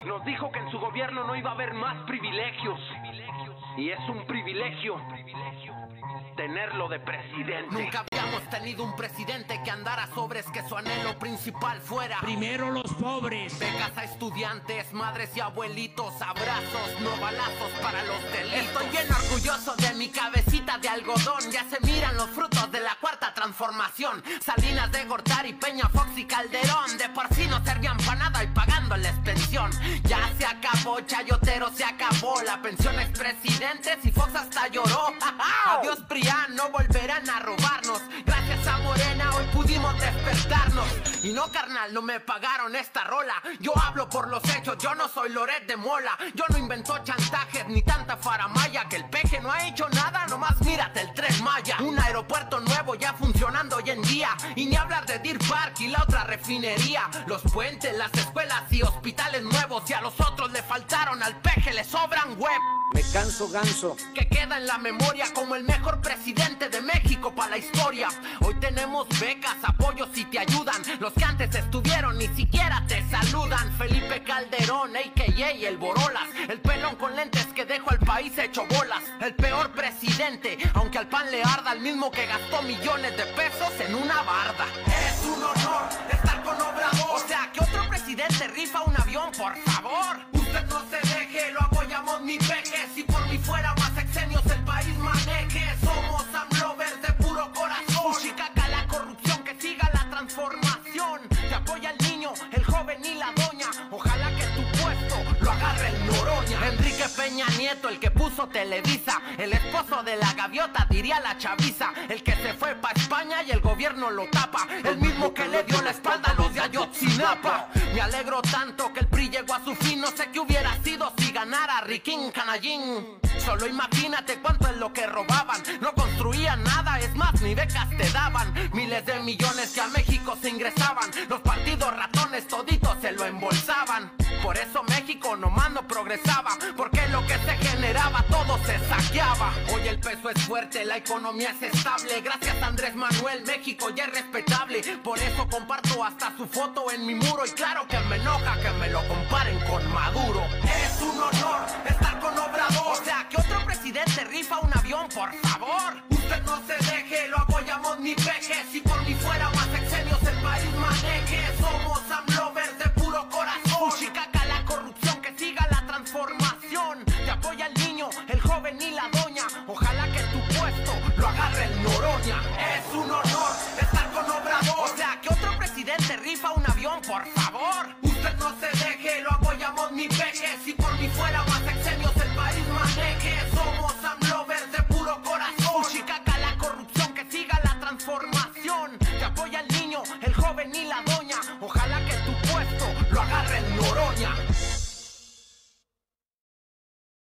Nos dijo que en su gobierno no iba a haber más privilegios. Y es un privilegio tenerlo de presidente. Nunca habíamos tenido un presidente que andara sobres, que su anhelo principal fuera primero los pobres. Becas a estudiantes, madres y abuelitos, abrazos, no balazos para los delitos. Estoy bien orgulloso de mi cabecita de algodón. Ya se miran los frutos de la cuarta transformación. Salinas de Gortari, Peña, Fox y Calderón. De por sí no servían para nada y pagándoles pensión. Ya se acabó, Chayotero se acabó. La pensión expresidentes y Fox hasta lloró. Adiós PRIAN, no volverán a robarnos. Gracias a Morena hoy pudimos despertarnos. Y no carnal, no me pagaron esta rola. Yo hablo por los hechos, yo no soy Loret de Mola. Yo no inventó chantajes ni tanta faramaya. Que el peje no ha hecho nada, nomás mírate el Tren Maya. Un aeropuerto nuevo ya funcionando hoy en día. Y ni hablar de Deer Park y la otra refinería. Los puentes, las escuelas y hospitales nuevos. Y a los otros le faltaron, al peje le sobran web. Me canso ganso. Que queda en la memoria como el mejor presidente de México para la historia. Hoy tenemos becas, apoyos y te ayudan. Los que antes estuvieron ni siquiera te saludan. Felipe Calderón, a.k.a. el Borolas. El pelón con lentes que dejó al país hecho bolas. El peor presidente, aunque al PAN le arda. El mismo que gastó millones de pesos en una barda. Es un honor estar con Obrador. O sea, que otro presidente rifa un avión, por favor. Usted no se deje, lo apoyamos mi peje. Si por mí fuera más sexenios el país maneje. Somos AMLovers de puro corazón. Uchicaca la corrupción, que siga la transformación. Te apoya el niño, el joven y la doña. Ojalá que tu puesto lo agarre el Noroña. Enrique Peña Nieto, el que puso Televisa. El esposo de la gaviota, diría la chaviza. El que se fue pa' España y el gobierno lo tapa. El mismo que le dio la espalda a los de Ayotzinapa. Me alegro tanto que el PRI llegó a su fin. No sé qué hubiera sido si ganara Riquín Canallín. Solo imagínate cuánto es lo que robaban. No construían nada, es más, ni becas te daban. Miles de millones que a México se ingresaban. Los partidos ratones toditos se lo embolsaban. Por eso México nomás no progresaba, porque lo que se generaba todo se saqueaba. Hoy el peso es fuerte, la economía es estable. Gracias a Andrés Manuel, México ya es respetable. Por eso comparto hasta su foto en mi muro. Y claro que me enoja que me lo comparen con Maduro. Es un honor estar con Obrador. O sea, que otro presidente rifa un avión, por favor. Usted no se deje, lo apoyamos mi peje. Si por mí fuera más sexenios el país maneje. Somos AMLovers de puro corazón. Uchicaca la corrupción, que siga la transformación. Te apoya el niño, el joven y la doña. Ojalá que tu puesto lo agarre el Noroña. Es un honor estar con Obrador. O sea, que otro presidente rifa un avión, por favor. Usted no se deje, lo apoyamos mi peje. Si por mí fuera más sexenios el país maneje. Somos AMLovers de puro corazón. Uchicaca la corrupción, que siga la transformación. Te apoya el niño, el joven y la doña.